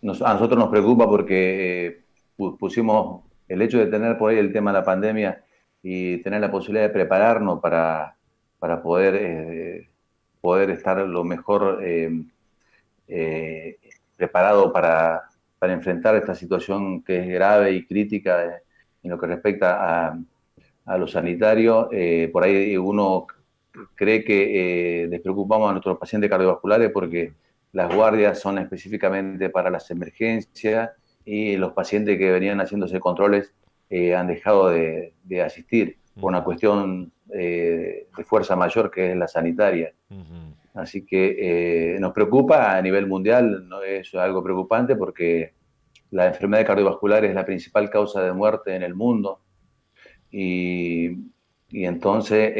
A nosotros nos preocupa porque pusimos el hecho de tener por ahí el tema de la pandemia y tener la posibilidad de prepararnos para poder estar lo mejor eh, preparado para enfrentar esta situación que es grave y crítica en lo que respecta a lo sanitario. Por ahí uno cree que despreocupamos a nuestros pacientes cardiovasculares porque las guardias son específicamente para las emergencias y los pacientes que venían haciéndose controles han dejado de asistir por una Ujú, cuestión de fuerza mayor que es la sanitaria. ujú. Así que nos preocupa a nivel mundial, ¿no? Es algo preocupante porque la enfermedad cardiovascular es la principal causa de muerte en el mundo y, y entonces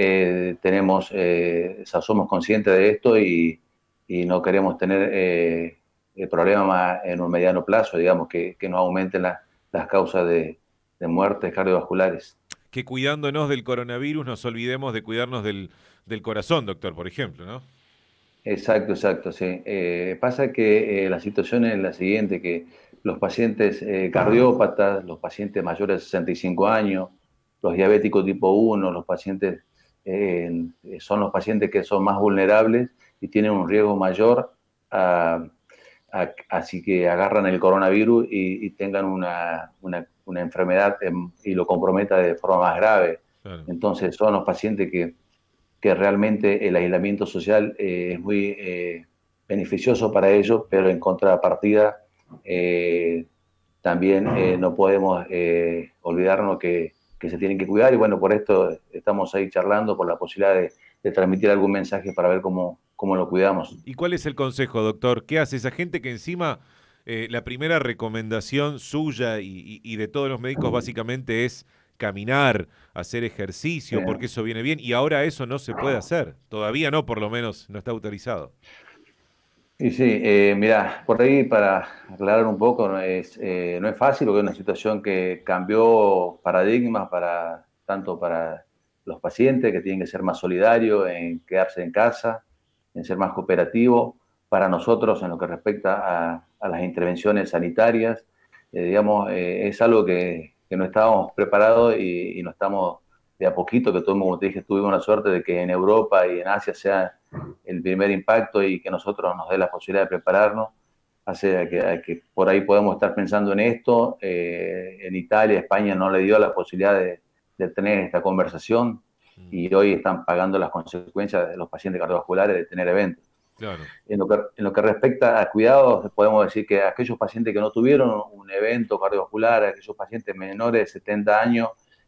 somos conscientes de esto y no queremos tener el problema en un mediano plazo, digamos, que no aumenten las causas de muertes cardiovasculares. Que cuidándonos del coronavirus nos olvidemos de cuidarnos del corazón, doctor, por ejemplo, ¿no? Exacto, exacto, sí. Pasa que la situación es la siguiente, que los pacientes cardiópatas, los pacientes mayores de 65 años, los diabéticos tipo 1, los pacientes son los pacientes que son más vulnerables y tienen un riesgo mayor a, así que agarran el coronavirus y tengan una enfermedad y lo comprometa de forma más grave. Claro. Entonces son los pacientes que realmente el aislamiento social es muy beneficioso para ellos, pero en contrapartida eh, también no podemos olvidarnos que se tienen que cuidar y bueno, por esto estamos ahí charlando por la posibilidad de transmitir algún mensaje para ver cómo lo cuidamos. ¿Y cuál es el consejo, doctor? ¿Qué hace esa gente que encima la primera recomendación suya y de todos los médicos básicamente es caminar, hacer ejercicio, porque eso viene bien, y ahora eso no se puede hacer? Todavía no, por lo menos, no está autorizado. Y sí, mira, por ahí para aclarar un poco, no es fácil porque es una situación que cambió paradigmas tanto para los pacientes que tienen que ser más solidarios en quedarse en casa, en ser más cooperativos, para nosotros en lo que respecta a las intervenciones sanitarias, digamos, es algo que no estábamos preparados y no estamos de a poquito, que tuvimos, como te dije, tuvimos la suerte de que en Europa y en Asia sea el primer impacto y que nosotros nos dé la posibilidad de prepararnos, hace que por ahí podemos estar pensando en esto. En Italia, España no le dio la posibilidad de tener esta conversación Mm, y hoy están pagando las consecuencias de los pacientes cardiovasculares de tener eventos. claro. En lo que respecta a cuidados, podemos decir que aquellos pacientes que no tuvieron un evento cardiovascular, aquellos pacientes menores de 70 años,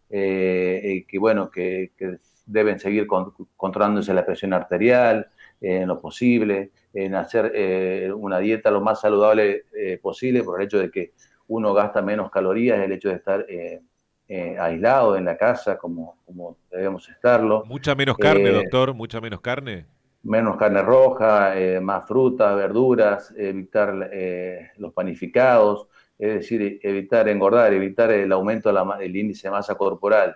que bueno, que deben seguir controlándose la presión arterial en lo posible, en hacer una dieta lo más saludable posible, por el hecho de que uno gasta menos calorías, el hecho de estar aislado en la casa como debemos estarlo. Mucha menos carne, Eh, doctor, mucha menos carne. Menos carne roja, más frutas, verduras, evitar los panificados, es decir, evitar engordar, evitar el aumento del índice de masa corporal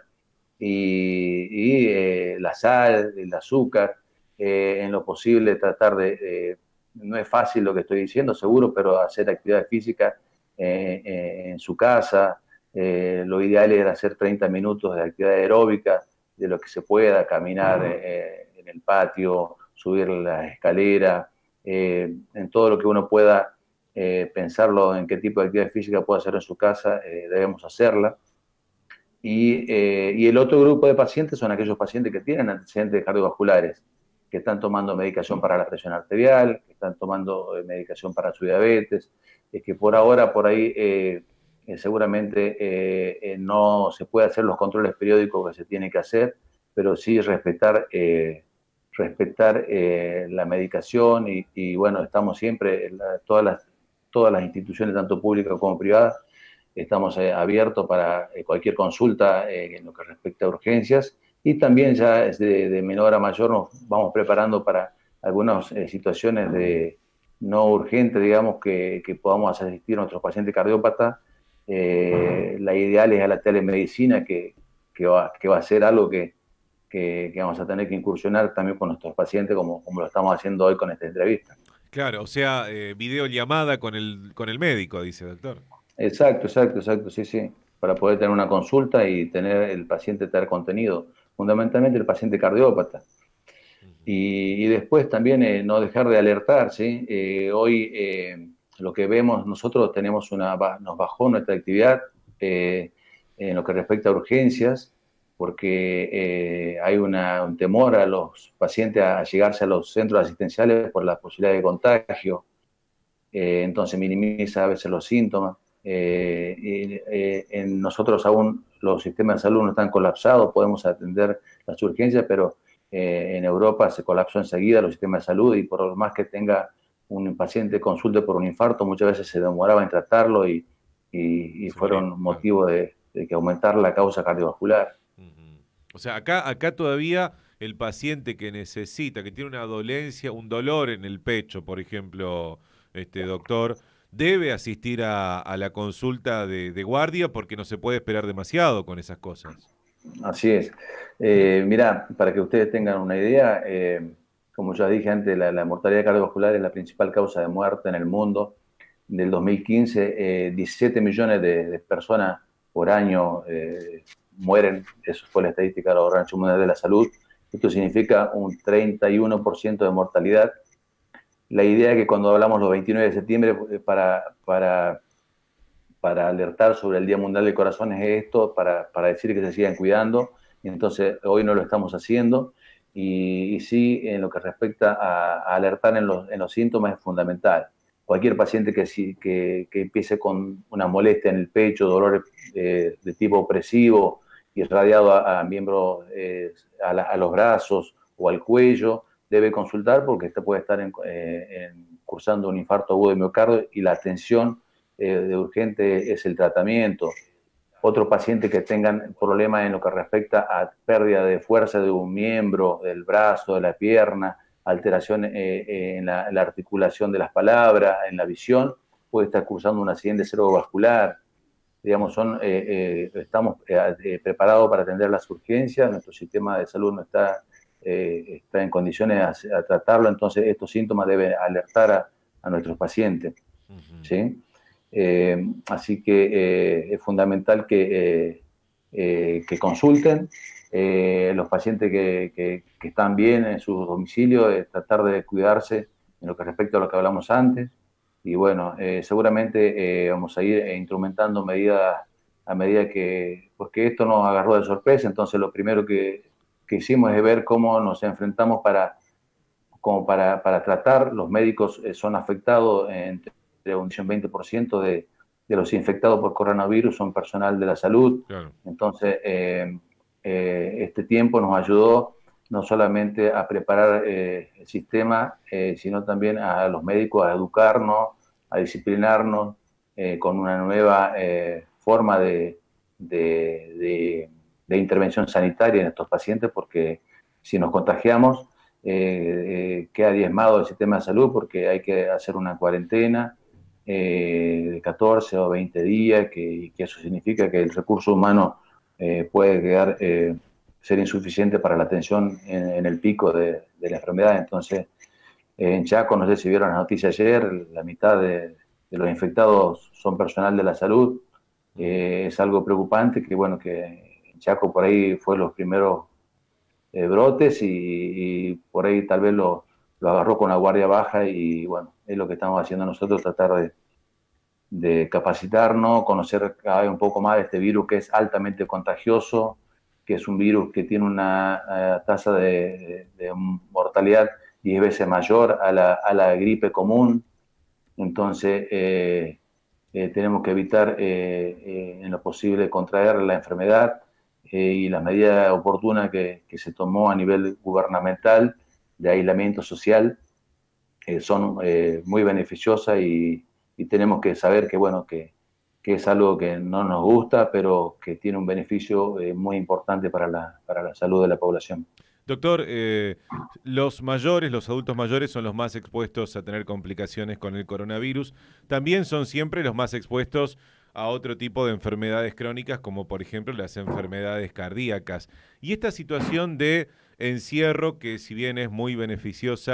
y la sal, el azúcar, en lo posible tratar no es fácil lo que estoy diciendo, seguro, pero hacer actividad física en su casa. Lo ideal es hacer 30 minutos de actividad aeróbica, de lo que se pueda, caminar en el patio, subir la escalera, en todo lo que uno pueda pensarlo en qué tipo de actividad física puede hacer en su casa, debemos hacerla. Y el otro grupo de pacientes son aquellos pacientes que tienen antecedentes cardiovasculares, que están tomando medicación para la presión arterial, que están tomando medicación para su diabetes, es que por ahora, por ahí, seguramente no se puede hacer los controles periódicos que se tiene que hacer, pero sí respetar la medicación y bueno, estamos siempre, todas las instituciones, tanto públicas como privadas, estamos abiertos para cualquier consulta en lo que respecta a urgencias y también ya de menor a mayor nos vamos preparando para algunas situaciones de no urgentes, digamos, que podamos asistir a nuestros pacientes cardiópatas. La ideal es a la telemedicina, que va a ser algo que vamos a tener que incursionar también con nuestros pacientes, como lo estamos haciendo hoy con esta entrevista. Claro, o sea, videollamada con el médico, dice doctor. Exacto, exacto, exacto, sí, sí, para poder tener una consulta y tener el paciente tener contenido, fundamentalmente el paciente cardiópata. Ujú. Y después también no dejar de alertar, ¿sí? Hoy lo que vemos, nosotros tenemos nos bajó nuestra actividad en lo que respecta a urgencias, porque hay un temor a los pacientes a llegarse a los centros asistenciales por la posibilidad de contagio, entonces minimiza a veces los síntomas. En nosotros aún los sistemas de salud no están colapsados, podemos atender las urgencias, pero en Europa se colapsó enseguida los sistemas de salud y por más que tenga un paciente consulte por un infarto, muchas veces se demoraba en tratarlo y Se moría, fueron claro. motivo de que aumentara la causa cardiovascular. Ujú. O sea, acá todavía el paciente que necesita, que tiene una dolencia, un dolor en el pecho, por ejemplo, doctor, debe asistir a la consulta de guardia porque no se puede esperar demasiado con esas cosas. Así es. Mira, para que ustedes tengan una idea, como ya dije antes, la mortalidad cardiovascular es la principal causa de muerte en el mundo. Del 2015, 17 millones de personas por año mueren. Eso fue la estadística de la Organización Mundial de la Salud. Esto significa un 31% de mortalidad. La idea es que cuando hablamos los 29 de septiembre, para alertar sobre el Día Mundial del Corazón es esto, para decir que se sigan cuidando. Y entonces hoy no lo estamos haciendo. Y sí, en lo que respecta a alertar en los síntomas es fundamental. Cualquier paciente que empiece con una molestia en el pecho, dolor de tipo opresivo, irradiado a miembros, a los brazos o al cuello, debe consultar porque este puede estar cursando un infarto agudo de miocardio y la atención de urgente es el tratamiento. Otros pacientes que tengan problemas en lo que respecta a pérdida de fuerza de un miembro, del brazo, de la pierna, alteración en la articulación de las palabras, en la visión, puede estar cursando un accidente cerebrovascular. Digamos, estamos preparados para atender las urgencias, nuestro sistema de salud no está en condiciones a tratarlo, entonces estos síntomas deben alertar a nuestros pacientes. Ujú. ¿Sí? Así que es fundamental que consulten los pacientes que están bien en su domicilio, tratar de cuidarse en lo que respecta a lo que hablamos antes. Y bueno, seguramente vamos a ir instrumentando medidas a medida porque esto nos agarró de sorpresa, entonces lo primero que hicimos es ver cómo nos enfrentamos para tratar. Los médicos son afectados entre un 20% de los infectados por coronavirus son personal de la salud. Claro. Entonces, este tiempo nos ayudó no solamente a preparar el sistema, sino también a los médicos a educarnos, a disciplinarnos con una nueva forma de intervención sanitaria en estos pacientes, porque si nos contagiamos, queda diezmado el sistema de salud porque hay que hacer una cuarentena de 14 o 20 días, que eso significa que el recurso humano puede ser insuficiente para la atención en el pico de la enfermedad. Entonces, en Chaco, no sé si vieron las noticias ayer, la mitad de los infectados son personal de la salud. Es algo preocupante que, bueno, que en Chaco por ahí fue los primeros brotes y por ahí tal vez lo agarró con la guardia baja y bueno, es lo que estamos haciendo nosotros, tratar de capacitarnos, conocer cada vez un poco más de este virus que es altamente contagioso, que es un virus que tiene una tasa de mortalidad 10 veces mayor a la gripe común. Entonces, tenemos que evitar en lo posible contraer la enfermedad y las medidas oportunas que se tomó a nivel gubernamental de aislamiento social son muy beneficiosas y tenemos que saber que, bueno, que es algo que no nos gusta, pero que tiene un beneficio muy importante para la salud de la población. Doctor, los mayores, los adultos mayores son los más expuestos a tener complicaciones con el coronavirus. También son siempre los más expuestos a otro tipo de enfermedades crónicas, como por ejemplo las enfermedades cardíacas. Y esta situación de encierro, que si bien es muy beneficiosa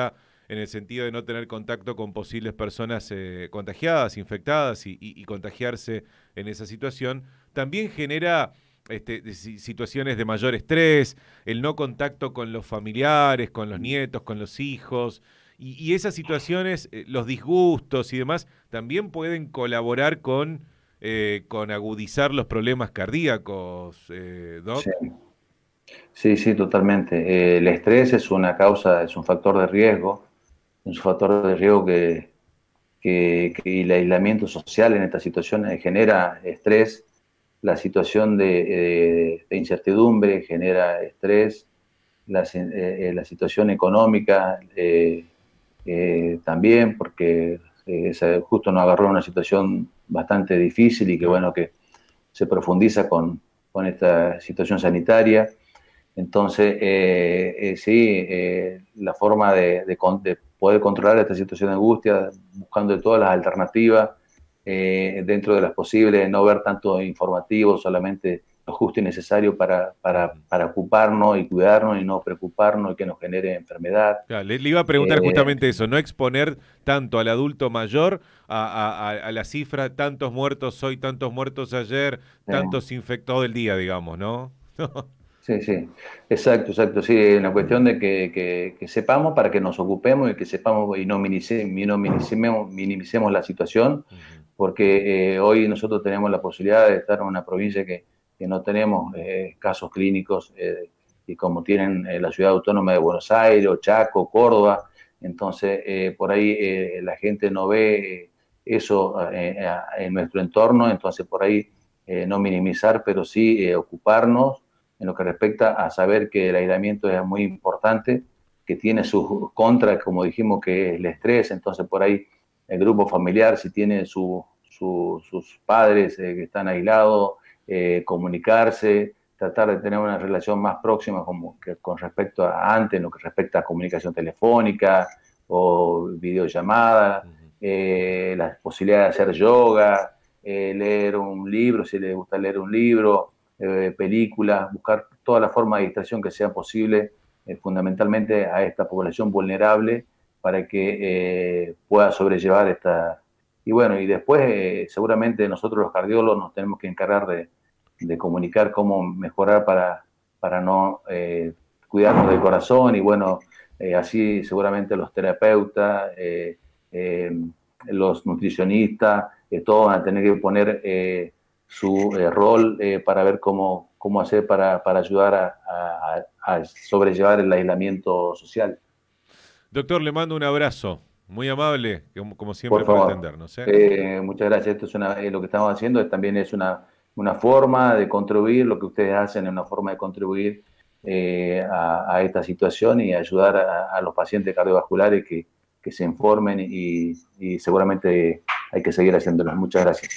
en el sentido de no tener contacto con posibles personas contagiadas, infectadas y contagiarse en esa situación, también genera situaciones de mayor estrés, el no contacto con los familiares, con los nietos, con los hijos, y esas situaciones, los disgustos y demás, también pueden colaborar con agudizar los problemas cardíacos, Sí, Doc. sí, sí, totalmente. El estrés es una causa, es un factor de riesgo, es un factor de riesgo que el aislamiento social en estas situaciones genera estrés, la situación de incertidumbre genera estrés, la situación económica también, porque justo nos agarró una situación bastante difícil y que Claro. bueno, que se profundiza con esta situación sanitaria. Entonces, sí, la forma de poder controlar esta situación de angustia, buscando todas las alternativas dentro de las posibles, no ver tanto informativo, solamente lo justo y necesario para ocuparnos y cuidarnos y no preocuparnos y que nos genere enfermedad. Claro, le iba a preguntar Eh, justamente eso, no exponer tanto al adulto mayor a la cifra, tantos muertos hoy, tantos muertos ayer, tantos infectados el día, digamos, ¿no? Sí, sí, exacto, exacto, sí, la cuestión de que sepamos para que nos ocupemos y que sepamos y no minimicemos la situación, Ujú. porque hoy nosotros tenemos la posibilidad de estar en una provincia que no tenemos casos clínicos y como tienen la ciudad autónoma de Buenos Aires, o Chaco, Córdoba, entonces por ahí la gente no ve eso en nuestro entorno, entonces por ahí no minimizar, pero sí ocuparnos en lo que respecta a saber que el aislamiento es muy importante, que tiene sus contras, como dijimos, que es el estrés, entonces por ahí el grupo familiar, si tiene sus padres que están aislados, comunicarse, tratar de tener una relación más próxima como que con respecto a antes, en lo que respecta a comunicación telefónica o videollamada, Ujú. la posibilidad de hacer yoga, leer un libro, si les gusta leer un libro, películas, buscar toda la forma de distracción que sea posible, fundamentalmente a esta población vulnerable, para que pueda sobrellevar esta. Y bueno, y después seguramente nosotros los cardiólogos nos tenemos que encargar de comunicar cómo mejorar para no cuidarnos del corazón y bueno, así seguramente los terapeutas, eh, los nutricionistas, todos van a tener que poner su rol para ver cómo hacer para ayudar a sobrellevar el aislamiento social. Doctor, le mando un abrazo, muy amable, como siempre, Por por favor. atendernos, ¿eh? Muchas gracias. Esto es lo que estamos haciendo también es una forma de contribuir, lo que ustedes hacen es una forma de contribuir a esta situación y ayudar a los pacientes cardiovasculares que se informen y seguramente hay que seguir haciéndolo. Muchas gracias.